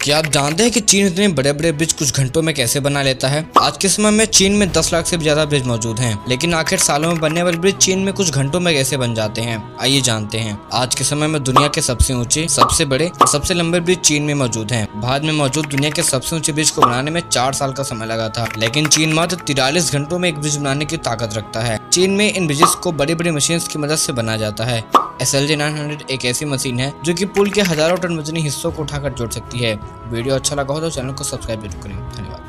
क्या आप जानते हैं कि चीन इतने बड़े बड़े ब्रिज कुछ घंटों में कैसे बना लेता है? आज के समय में चीन में 10 लाख से भी ज्यादा ब्रिज मौजूद हैं, लेकिन आखिर सालों में बनने वाले ब्रिज चीन में कुछ घंटों में कैसे बन जाते हैं? आइए जानते हैं। आज के समय में दुनिया के सबसे ऊंचे, सबसे बड़े और सबसे लंबे ब्रिज चीन में मौजूद हैं। भारत में मौजूद दुनिया के सबसे ऊंचे ब्रिज को बनाने में 4 साल का समय लगा था, लेकिन चीन मात्र 43 घंटों में एक ब्रिज बनाने की ताकत रखता है। चीन में इन ब्रिजेस को बड़ी बड़ी मशीन की मदद से बनाया जाता है। SLJ 900 एक ऐसी मशीन है जो कि पुल के हजारों टन वजनी हिस्सों को उठाकर जोड़ सकती है। वीडियो अच्छा लगा हो तो चैनल को सब्सक्राइब जरूर करें। धन्यवाद।